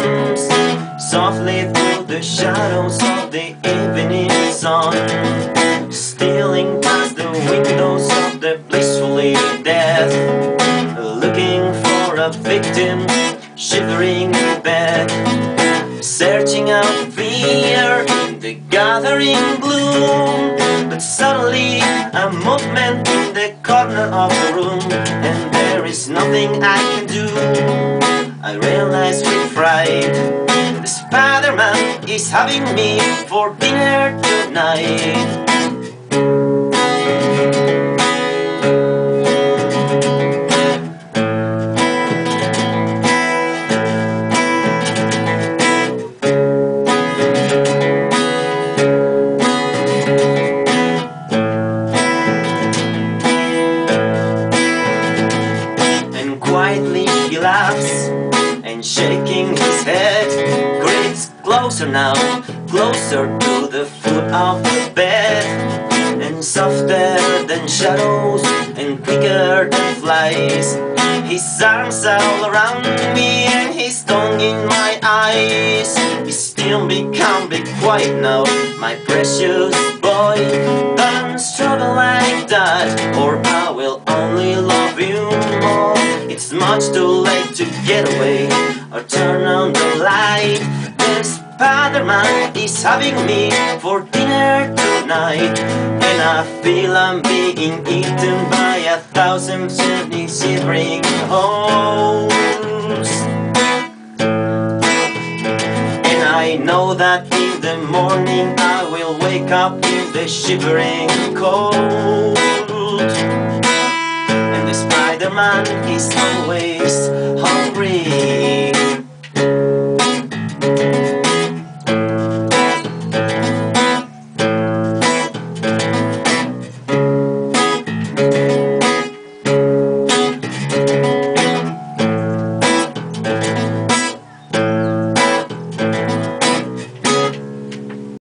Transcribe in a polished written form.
comes softly through the shadows of the evening sun, stealing past the windows of the blissfully dead, looking for a victim, shivering in bed, searching out fear in the gathering gloom. But suddenly a movement in the corner of the room, and there is nothing I can do. I realize with fright, the Spider-Man is having me for dinner tonight. Quietly he laughs, and shaking his head, creeps closer now, closer to the foot of the bed, and softer than shadows and quicker than flies. His arms all around me and his tongue in my eyes. He still become be quiet now, my precious boy. Don't struggle like that, or I will only love you more. It's much too late to get away or turn on the light. The Spider-Man is having me for dinner tonight, and I feel I'm being eaten by 1,000 shivering holes. And I know that in the morning I will wake up in the shivering cold. And the Spider-Man is always hungry.